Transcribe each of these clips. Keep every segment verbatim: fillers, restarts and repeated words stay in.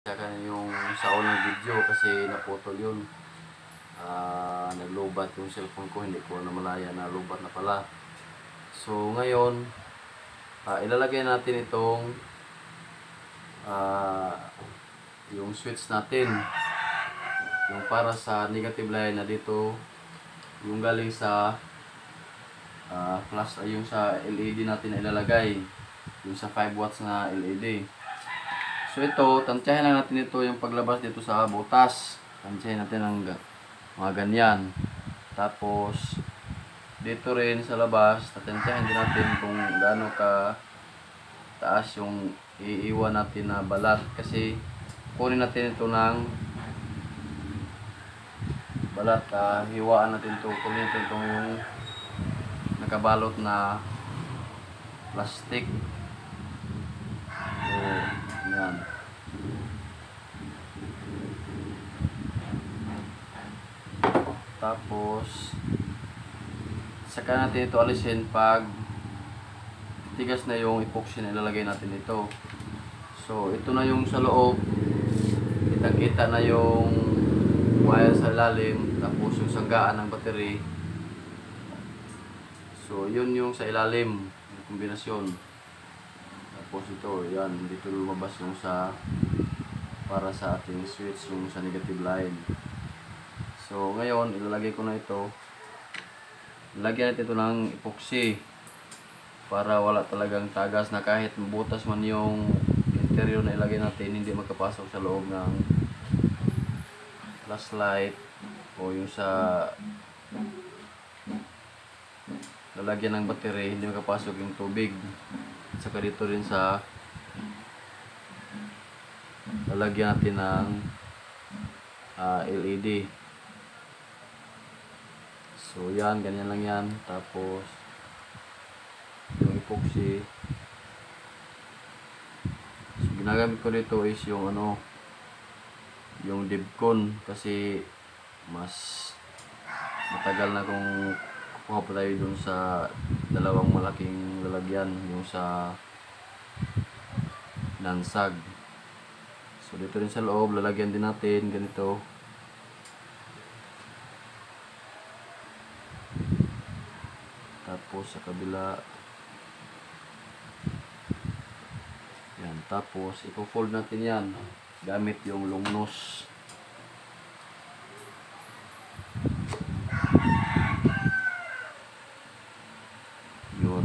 Saka yung sa unang video kasi naputol yun. Uh, naglubat yung cellphone ko, hindi ko namalaya na lubat na pala. So ngayon, uh, ilalagay natin itong uh, yung switch natin, yung para sa negative line na dito, yung galing sa uh, plus, uh, yung sa L E D natin na ilalagay, yung sa five watts na L E D. So ito, tansyahin lang natin ito yung paglabas dito sa butas. Tansyahin natin ang mga ganyan. Tapos dito rin sa labas, tansyahin din natin kung gaano ka taas yung iiwan natin na balat. Kasi kunin natin ito ng balat, uh, hiwaan natin ito. Kunin natin ito yung nakabalot na plastic. So, yan. Tapos saka natin ito alisin pag tigas na yung epoxy na ilalagay natin ito. So ito na yung sa loob, kitang-kita na yung wire sa ilalim, tapos yung sanggaan ng battery. So yun yung sa ilalim, yung kombinasyon. Tapos ito, yan, dito lumabas yung sa para sa ating switch, yung sa negative line. So ngayon, ilalagay ko na ito. Lagyan natin ito ng epoxy para wala talagang tagas na kahit butas man yung interior na ilagay natin, hindi magkapasok sa loob ng flashlight o yung sa lalagyan ng battery, hindi makapasok yung tubig. Saka dito rin sa lalagyan natin ng uh, L E D. So yan, ganyan lang yan. Tapos yung epoxy, so ginagamit ko dito is yung ano, yung Dibcon, kasi mas matagal na kung kukuha pa tayo dun sa dalawang malaking lalagyan, yung sa nansag. So dito rin sa loob, lalagyan din natin ganito. Tapos sa kabila, yan. Tapos ipo-fold natin yan gamit yung long nose. Yun.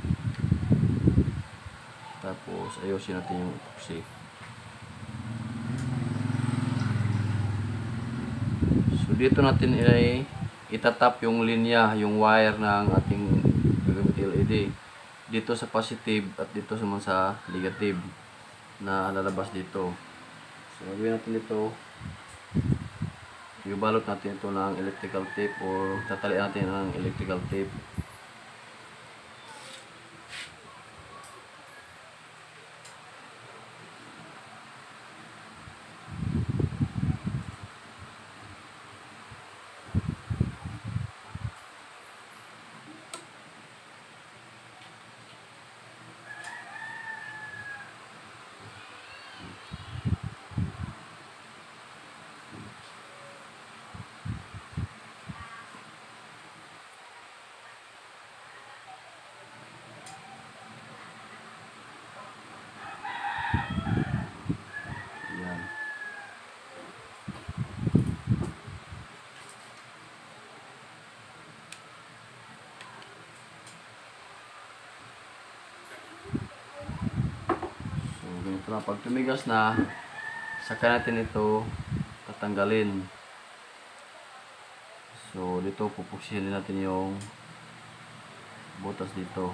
Tapos ayusin natin yung epoxy. So dito natin ay itatap yung linya, yung wire ng ating gagamit L E D dito sa positive at dito naman sa negative na lalabas dito. So gawin natin ito, ibalot natin ito ng electrical tape o tatalian natin ng electrical tape. Na pag tumigas na, saka natin ito tatanggalin. So dito pupuksihin natin yung butas dito.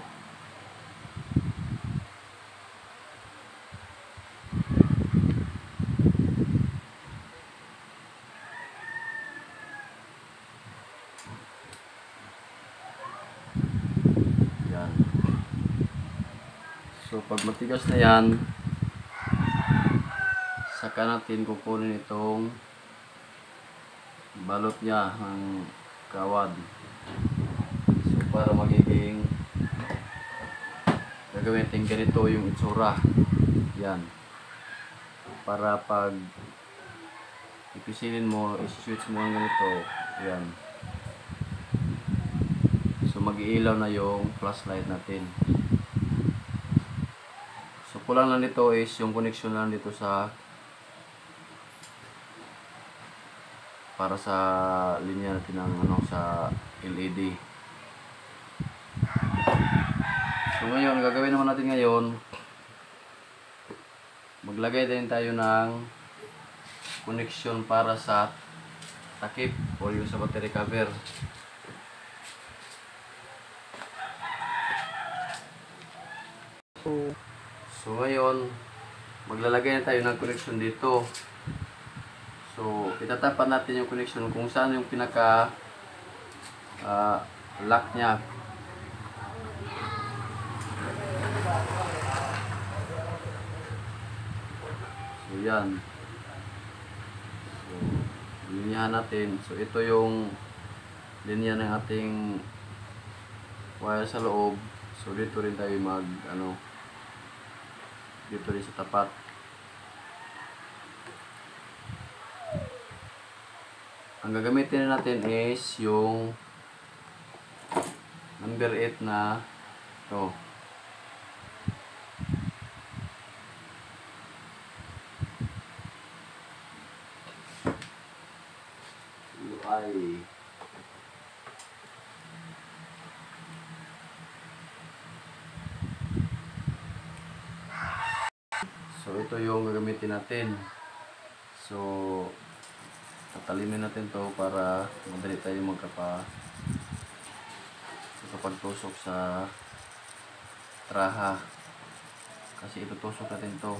Yan. So pag matigas na yan, saka natin kukunin itong balot niya ng kawad. So para magiging gagawin natin ganito yung itsura. Yan. para pag ipisilin mo, i-switch mo ang ganito, yan. So mag-iilaw na yung flashlight natin. So kulang lang dito is yung connection lang dito sa para sa linya natin ng ano sa L E D. So ngayon, gagawin naman natin ngayon, maglagay din tayo ng connection para sa takip o yung sa battery cover. So ngayon, maglalagay na tayo ng connection dito. So itatapan natin yung connection kung saan yung pinaka uh, lock nya. So yan. So linyahan natin. So ito yung linya ng ating wire sa loob. So dito rin tayo mag ano dito rin sa tapat. Ang gagamitin natin is yung number eight na to. U I. So ito yung gagamitin natin. So tatalimin natin to para madali tayo magkapa magkapagtusok sa traha, kasi itutusok natin to.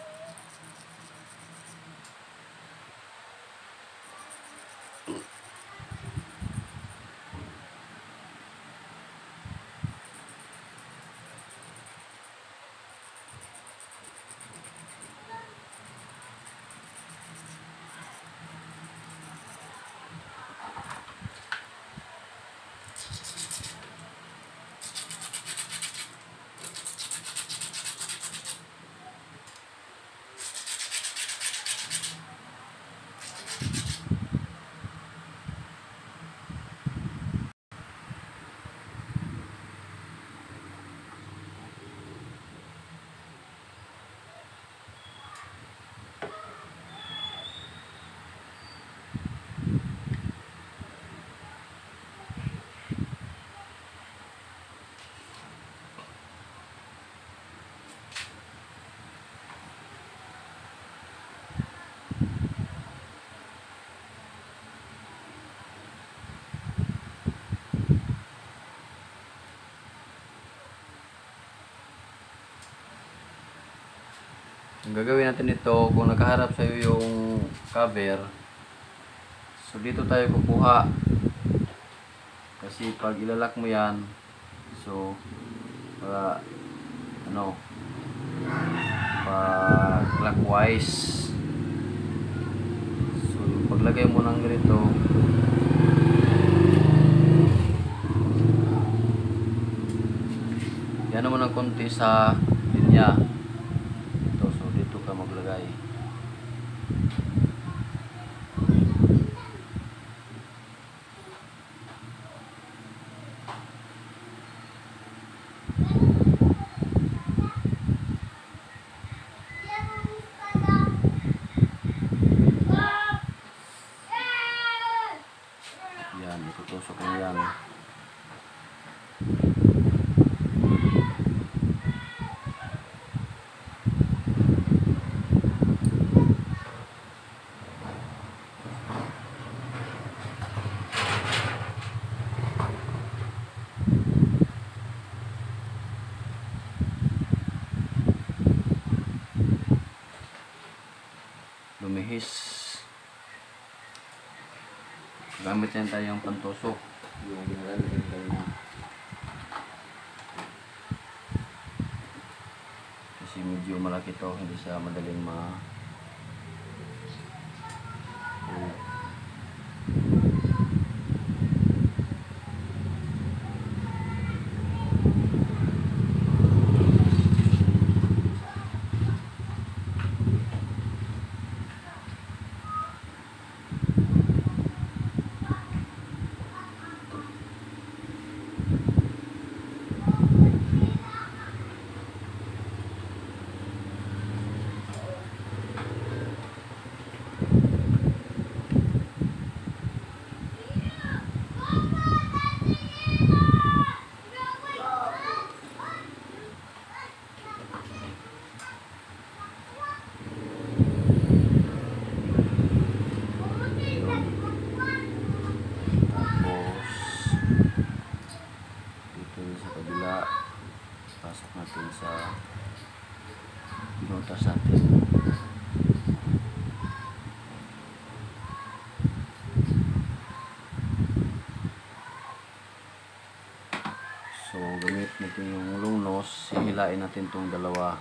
Ang gagawin natin ito, kung nakaharap sa iyo yung cover, so dito tayo kukuha, kasi pag ilalak mo yan, so para ano, pag clockwise, so yung paglagay mo ng ganito, yan mo ng konti sa linya. Maglagay. Yan, itutusok mo yan. Lumihis. Gamit yan tayong pantusok. Yung ginagalit tayo na. Kasi medyo malaki to, hindi siya madaling ma oh. natin tong dalawa.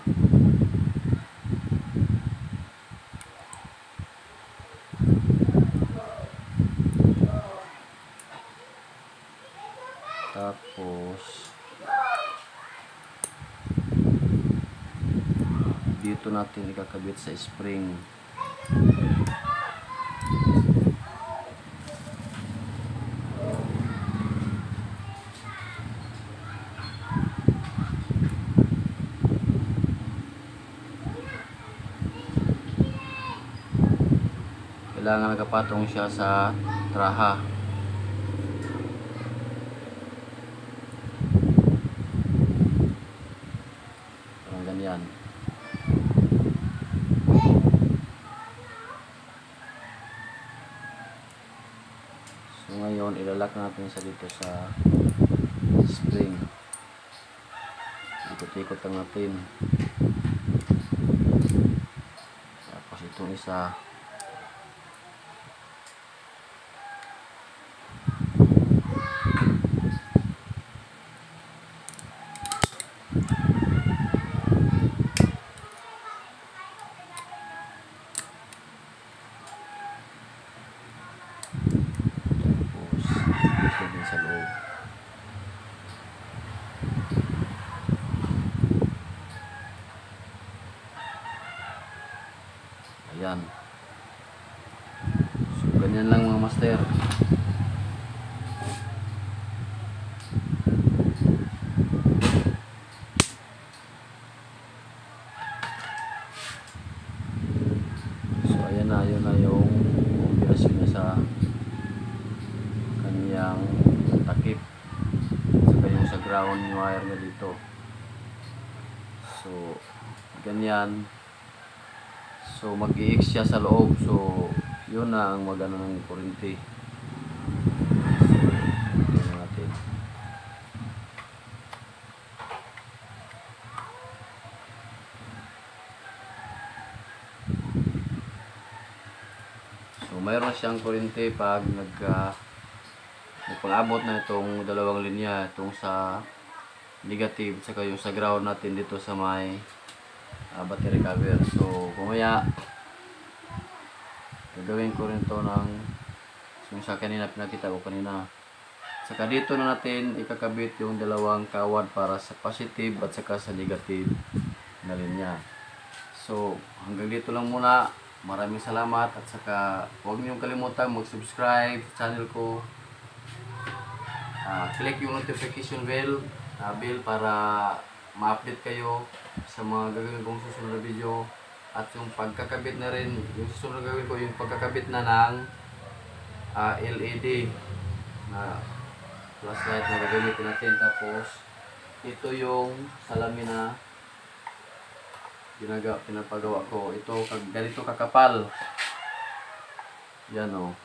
Tapos dito natin ikakabit sa spring. Kailangan nakapatong siya sa traha. Parang ganyan. So ngayon, ilalak natin sa dito sa spring. Ikot-ikot lang natin. Tapos itong isa. Dito din sa loob. Ayan. So, ganyan lang mga master. So, ayan na. Yun na yung operasyon niya sa kaniyang takip. Saka yung sa ground wire na dito. So, ganyan. So, mag-i-X siya sa loob. So, yun na ang magano ng kuryente. So, tingnan natin. So, mayroon siyang kuryente pag nag uh, pang-abot na itong dalawang linya, itong sa negative saka yung sa ground natin dito sa may uh, battery cover. So kumaya gagawin ko rin to ng yung sa kanina pinakita ko kanina. Saka dito na natin ikakabit yung dalawang kawad para sa positive at saka sa negative na linya. So hanggang dito lang muna. Maraming salamat at saka huwag niyong kalimutan mag-subscribe sa channel ko. Uh, click yung notification bell, uh, bell para ma-update kayo sa mga gagawin kong susunod na video. At yung pagkakabit na rin, yung susunod na gagawin ko, yung pagkakabit na ng uh, L E D na flashlight na gagamitin natin. Tapos ito yung salamin na ginagawa, pinapagawa ko. Ito, ganito kakapal. Yan o.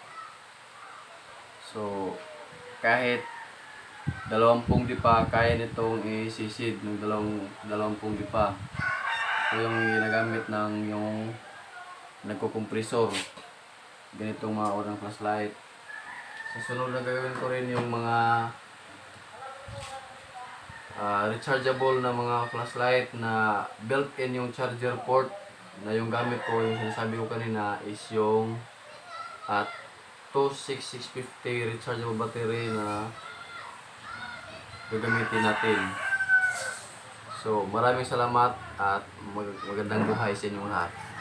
So kahit dalawampung dipa kaya nitong isisid ng dalawang dalawampung dipa. Ito yung ginagamit ng yung nagko-kompresor. Ganitong mga orang flashlight. Sa sunod na gagawin ko rin yung mga uh, rechargeable na mga flashlight na built-in yung charger port na yung gamit ko, yung sinasabi ko kanina is yung at two six six fifty rechargeable battery na gagamitin natin. So maraming salamat at mag magandang buhay sa inyong lahat.